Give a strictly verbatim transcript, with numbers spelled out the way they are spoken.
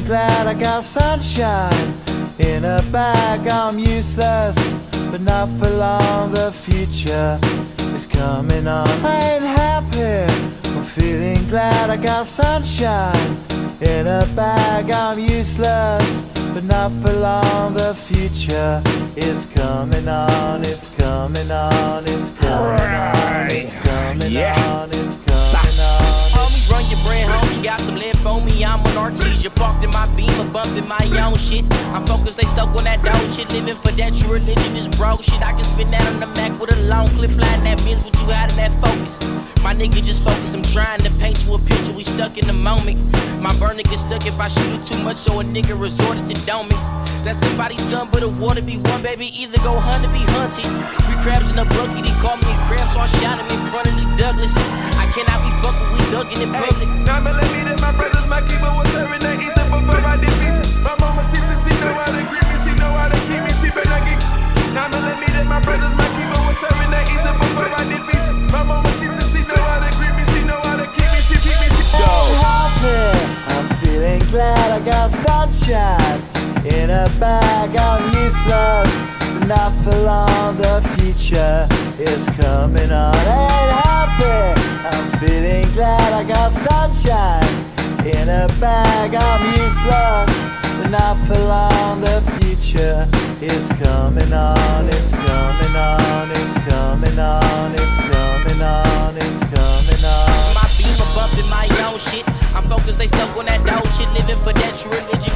glad I got sunshine in a bag. I'm useless, but not for long. The future is coming on. I ain't happy, I'm feeling glad I got sunshine in a bag. I'm useless, but not for long. The future is coming on. It's coming on. It's coming on. It's coming on. It's coming on. Homie, run your brand, homie. Got some lead for me. I'm an artesia. Parked in my Beamer, bumping my own shit. I'm focused, they stuck on that dope shit. Living for that true religion is broke shit. I can spin that on the Mac with a long clip. Flying that Benz with you out of that focus. My nigga just focus. I'm trying to paint you a picture. We stuck in the moment. My burner gets stuck if I shoot it too much, so a nigga resorted to doming. That's somebody's son, but the water be one, baby. Either go hunt or be hunted. We crabs in a bucket, he called me a crab, so I shot him in front of the Douglas. I cannot be fucked with, we ducking in public. Hey, now me let me that my brothers, my keeper was serving that ether before I did features. My mama see that she know how to greet me, she know how to keep me, she better get. Now me let me that my brothers, my keeper was serving that ether before I did features. My mama see that she know how to greet me, she know how to keep me, she keep me, she go. I'm happy, I'm feeling glad I got sunshine in a bag. I'm useless, but not for long. The future is coming on. I ain't happy, I'm feeling glad I got sunshine in a bag. I'm useless, but not for long. The future is coming on. It's coming on. It's coming on. It's coming on. It's coming on. My Beamer bumping my own shit. I'm focused, they stuck on that dope shit. Living for that true religion.